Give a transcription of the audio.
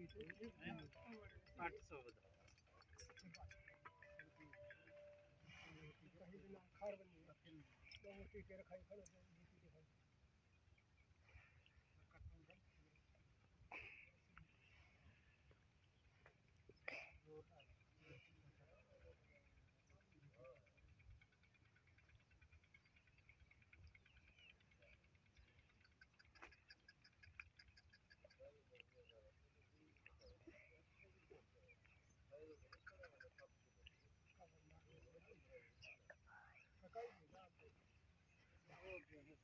800 ਦਾ कहीं भी ना खार बनी है तो मोटी के रखाई खड़ो तो मोटी दिखाई